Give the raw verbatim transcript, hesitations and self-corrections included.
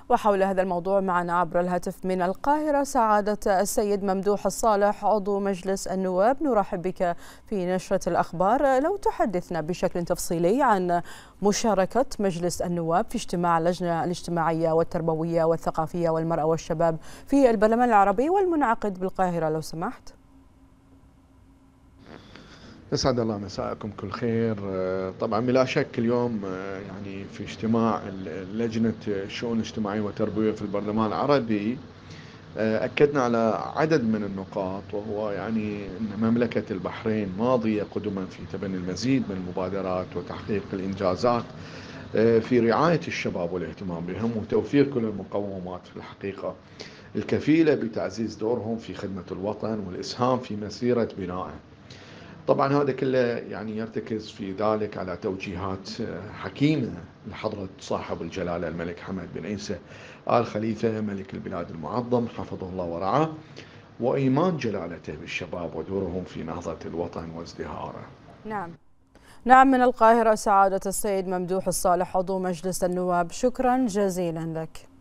وحول هذا الموضوع معنا عبر الهاتف من القاهرة سعادة السيد ممدوح الصالح عضو مجلس النواب. نرحب بك في نشرة الأخبار. لو تحدثنا بشكل تفصيلي عن مشاركة مجلس النواب في اجتماع اللجنة الاجتماعية والتربوية والثقافية والمرأة والشباب في البرلمان العربي والمنعقد بالقاهرة لو سمحت. يسعد الله مساءكم كل خير. طبعا بلا شك اليوم يعني في اجتماع لجنة الشؤون الاجتماعية والتربوية في البرلمان العربي أكدنا على عدد من النقاط، وهو يعني أن مملكة البحرين ماضية قدما في تبني المزيد من المبادرات وتحقيق الإنجازات في رعاية الشباب والاهتمام بهم وتوفير كل المقومات في الحقيقة الكفيلة بتعزيز دورهم في خدمة الوطن والإسهام في مسيرة بنائه. طبعا هذا كله يعني يرتكز في ذلك على توجيهات حكيمة لحضرة صاحب الجلالة الملك حمد بن عيسى آل خليفة ملك البلاد المعظم حفظه الله ورعاه، وإيمان جلالته بالشباب ودورهم في نهضة الوطن وازدهاره. نعم نعم من القاهرة سعادة السيد ممدوح الصالح عضو مجلس النواب، شكرا جزيلا لك.